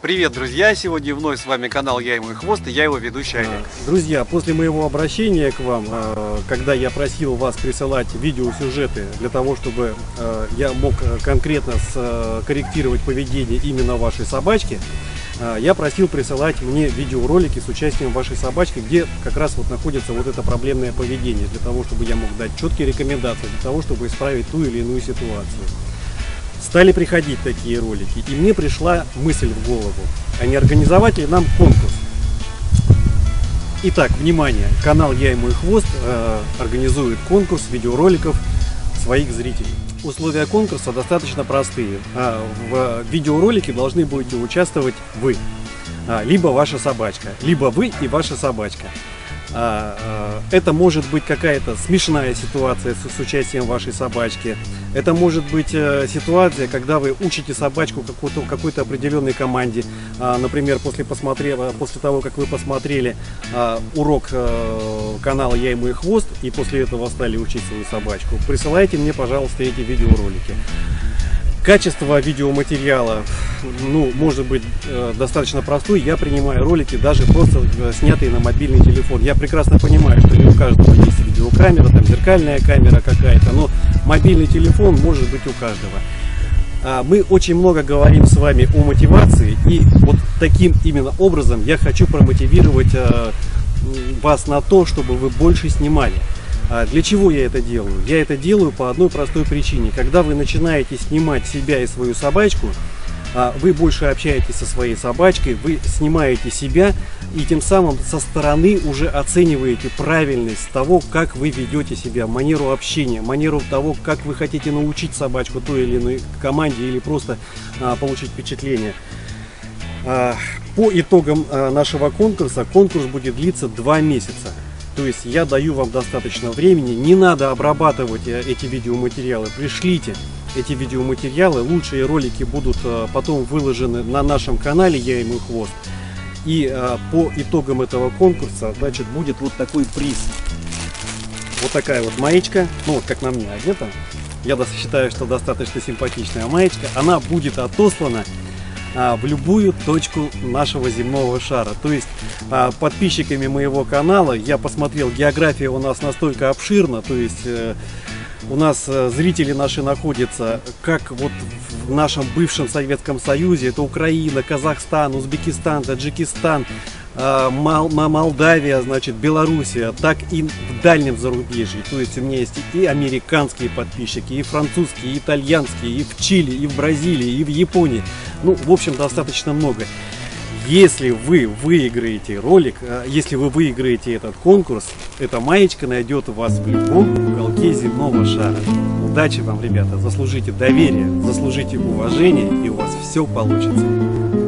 Привет, друзья! Сегодня вновь с вами канал «Я и мой хвост» и я его ведущий Олег. Друзья, после моего обращения к вам, когда я просил вас присылать видеосюжеты для того, чтобы я мог конкретно корректировать поведение именно вашей собачки, я просил присылать мне видеоролики с участием вашей собачки, где как раз вот находится вот это проблемное поведение, для того, чтобы я мог дать четкие рекомендации, для того, чтобы исправить ту или иную ситуацию. Стали приходить такие ролики, и мне пришла мысль в голову, а не организовать ли нам конкурс. Итак, внимание, канал «Я и мой хвост» организует конкурс видеороликов своих зрителей. Условия конкурса достаточно простые. В видеоролике должны будете участвовать вы, либо ваша собачка, либо вы и ваша собачка. Это может быть какая-то смешная ситуация с участием вашей собачки. Это может быть ситуация, когда вы учите собачку какой-то определенной команде. Например, после того, как вы посмотрели урок канала «Я и мой хвост» и после этого стали учить свою собачку, присылайте мне, пожалуйста, эти видеоролики. Качество видеоматериала, может быть достаточно простой. Я принимаю ролики даже просто снятые на мобильный телефон. Я прекрасно понимаю, что не у каждого есть видеокамера, там зеркальная камера какая-то, но мобильный телефон может быть у каждого. Мы очень много говорим с вами о мотивации, и вот таким именно образом я хочу промотивировать вас на то, чтобы вы больше снимали. Для чего я это делаю? Я это делаю по одной простой причине. Когда вы начинаете снимать себя и свою собачку, вы больше общаетесь со своей собачкой, вы снимаете себя и тем самым со стороны уже оцениваете правильность того, как вы ведете себя, манеру общения, манеру того, как вы хотите научить собачку той или иной команде или просто получить впечатление. По итогам нашего конкурса, конкурс будет длиться 2 месяца. То есть я даю вам достаточно времени, не надо обрабатывать эти видеоматериалы, пришлите эти видеоматериалы, лучшие ролики будут потом выложены на нашем канале «Я и мой хвост». И по итогам этого конкурса, значит, будет вот такой приз. Вот такая вот маечка, вот как на мне одета, я считаю, что достаточно симпатичная маечка, она будет отослана в любую точку нашего земного шара. То есть подписчиками моего канала, я посмотрел, география у нас настолько обширна, то есть у нас зрители наши находятся как вот в нашем бывшем Советском Союзе, это Украина, Казахстан, Узбекистан, Таджикистан, Молдавия, значит, Белоруссия, так и в дальнем зарубежье. То есть у меня есть и американские подписчики, и французские, и итальянские, и в Чили, и в Бразилии, и в Японии. В общем, достаточно много. Если вы выиграете ролик, если вы выиграете этот конкурс, эта маечка найдет вас в любом уголке земного шара. Удачи вам, ребята, заслужите доверие, заслужите уважение, и у вас все получится.